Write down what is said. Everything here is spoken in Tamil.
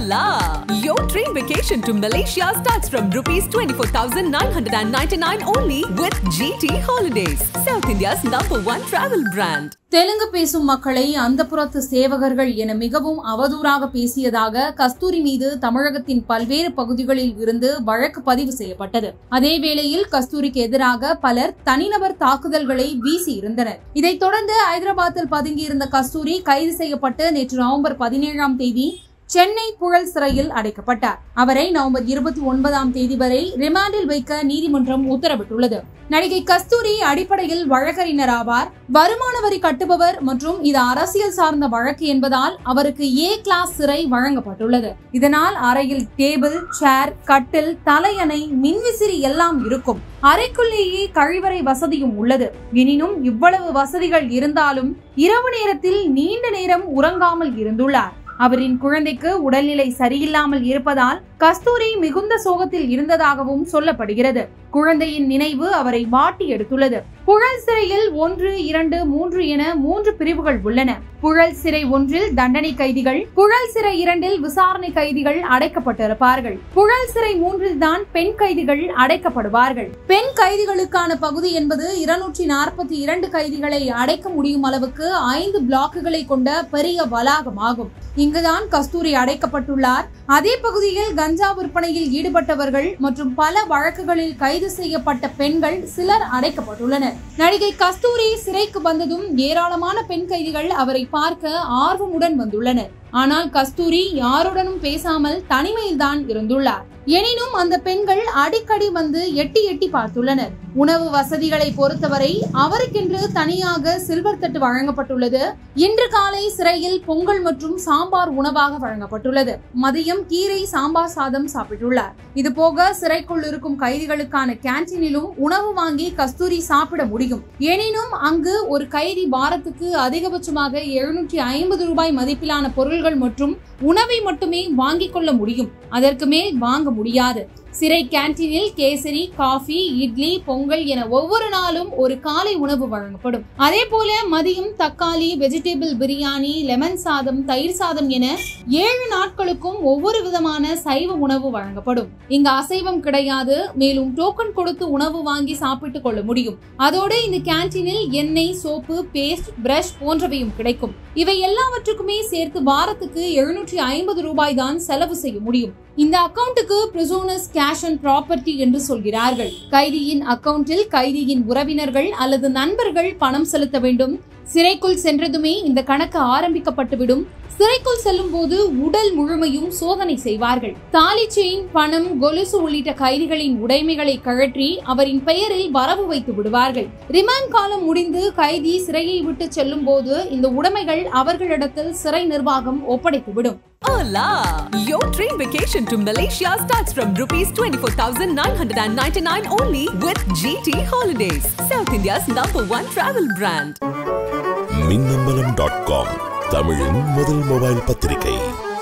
Hola! Your dream vacation to Malaysia starts from rupees 24,999 only with GT Holidays, South India's #1 travel brand. Telugu பேசும் மக்களை அந்தப்புறத்து சேவகர்கள் என மிகவும் அவதூறாக பேசியதாக கஸ்தூரி மீது தமிழகத்தின் பல்வேறு பகுதிகளில் இருந்து வழக்கு பதிவு செய்யப்பட்டது. அதே வேளையில் கஸ்தூரிக்கு எதிராக பலர் தனிநபர் தாக்குதல்களை வீசி இருந்தனர். இதைத் தொடர்ந்து ஐதராபாத்தில் பதுங்கியிருந்த கஸ்தூரி கைது செய்யப்பட்டு நேற்று நவம்பர் 17ஆம் தேதி சென்னை புழல் சிறையில் அடைக்கப்பட்டார். அவரை நவம்பர் 29ஆம் தேதி வரை ரிமாண்டில் வைக்க நீதிமன்றம் உத்தரவிட்டுள்ளது. நடிகை கஸ்தூரி அடிப்படையில் வழக்கறிஞர் ஆவார். வருமான வரி கட்டுபவர் மற்றும் இது அரசியல் சார்ந்த வழக்கு என்பதால் அவருக்கு A கிளாஸ் சிறை வழங்கப்பட்டுள்ளது. இதனால் அறையில் டேபிள், சேர், கட்டில், தலையணை, மின்விசிறி எல்லாம் இருக்கும். அறைக்குள்ளேயே கழிவறை வசதியும் உள்ளது. எனினும் இவ்வளவு வசதிகள் இருந்தாலும் இரவு நேரத்தில் நீண்ட நேரம் உறங்காமல் இருந்துள்ளார். அவரின் குழந்தைக்கு உடல்நிலை சரியில்லாமல் இருப்பதால் கஸ்தூரி மிகுந்த சோகத்தில் இருந்ததாகவும் சொல்லப்படுகிறது. குழந்தையின் நினைவு அவரை வாட்டி எடுத்துள்ளது. புழல் சிறையில் 1, 2, 3 என 3 பிரிவுகள் உள்ளன. புழல் சிறை 1இல் தண்டனை கைதிகள், புழல் சிறை 2இல் விசாரணை கைதிகள் அடைக்கப்பட்டிருப்பார்கள். புழல் சிறை 3இல் தான் பெண் கைதிகள் அடைக்கப்படுவார்கள். பெண் கைதிகளுக்கான பகுதி என்பது 242 கைதிகளை அடைக்க முடியும் அளவுக்கு 5 பிளாக்குகளை கொண்ட பெரிய வளாகமாகும். இங்குதான் கஸ்தூரி அடைக்கப்பட்டுள்ளார். அதே பகுதியில் கஞ்சா விற்பனையில் ஈடுபட்டவர்கள் மற்றும் பல வழக்குகளில் கைது செய்யப்பட்ட பெண்கள் சிலர் அடைக்கப்பட்டுள்ளனர். நடிகை கஸ்தூரி சிறைக்கு வந்ததும் ஏராளமான பெண் கைதிகள் அவரை பார்க்க ஆர்வமுடன் வந்துள்ளனர். ஆனால் கஸ்தூரி யாருடனும் பேசாமல் தனிமையில்தான் இருந்துள்ளார். எனினும் அந்த பெண்கள் அடிக்கடி வந்து எட்டி பார்த்துள்ளனர். உணவு வசதிகளை பொறுத்தவரை அவருக்கென்று தனியாக சில்வர் தட்டு வழங்கப்பட்டுள்ளது. இன்று காலை சிறையில் பொங்கல் மற்றும் சாம்பார் உணவாக வழங்கப்பட்டுள்ளது. மதியம் கீரை சாம்பார் சாதம் சாப்பிட்டுள்ளார். இதுபோக சிறைக்குள் இருக்கும் கைதிகளுக்கான கேன்டீனிலும் உணவு வாங்கி கஸ்தூரி சாப்பிட முடியும். எனினும் அங்கு ஒரு கைதி வாரத்துக்கு அதிகபட்சமாக 750 ரூபாய் மதிப்பிலான பொருள்கள் மற்றும் உணவை மட்டுமே வாங்கிக் கொள்ள முடியும். அதற்கு மேல் வாங்க முடியாது. சிறை கேன்டீனில் கேசரி, காஃபி, இட்லி, பொங்கல் என ஒவ்வொரு நாளும் ஒரு காலை உணவு வழங்கப்படும். அதே போல மதியம் தக்காளி, வெஜிடபிள் பிரியாணி, லெமன் சாதம், தயிர் சாதம் என 7 நாட்களுக்கும் ஒவ்வொரு விதமான சைவ உணவு வழங்கப்படும். இங்கு அசைவம் கிடையாது. மேலும் டோக்கன் கொடுத்து உணவு வாங்கி சாப்பிட்டுக் கொள்ள முடியும். அதோடு இந்த கேன்டீனில் எண்ணெய், சோப்பு, பேஸ்ட், பிரஷ் போன்றவையும் கிடைக்கும். இவை எல்லாவற்றுக்குமே சேர்த்து வாரத்துக்கு 750 ரூபாய் தான் செலவு செய்ய முடியும். இந்த அக்கவுண்டுக்கு பிரிசோனர்ஸ் கேஷ் அண்ட் ப்ராப்பர்ட்டி என்று சொல்கிறார்கள். கைதியின் அக்கவுண்டில் கைதியின் உறவினர்கள் அல்லது நண்பர்கள் பணம் செலுத்த வேண்டும். சிறைக்குள் சென்றதுமே இந்த கணக்கு ஆரம்பிக்கப்பட்டுவிடும். சிறைக்குள் செல்லும் போது உடல் முழுமையும் சோதனை செய்வார்கள். தாலி, செயின், பணம், கொலுசு உள்ளிட்ட கைதிகளின் உடைமைகளை கழற்றி அவரின் பெயரில் வரவு வைத்து விடுவார்கள். ரிமாண்ட் காலம் முடிந்து கைதி சிறையை விட்டு செல்லும் போது இந்த உடைமைகள் அவர்களிடத்தில் சிறை நிர்வாகம் ஒப்படைத்துவிடும். Hola! Your dream vacation to Malaysia starts from rupees 24,999 only with GT Holidays, South India's #1 travel brand. minambalam.com தமிழின் முதல் மொபைல் பத்திரிகை.